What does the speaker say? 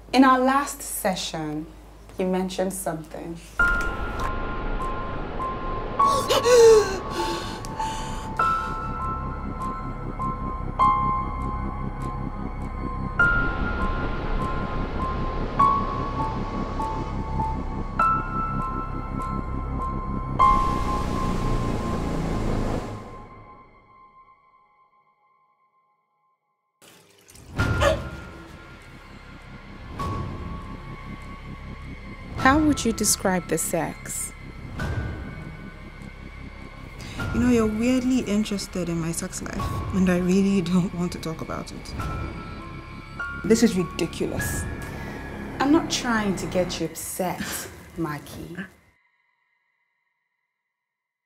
In our last session, you mentioned something. How would you describe the sex? You know, you're weirdly interested in my sex life, and I really don't want to talk about it. This is ridiculous. I'm not trying to get you upset, Maki.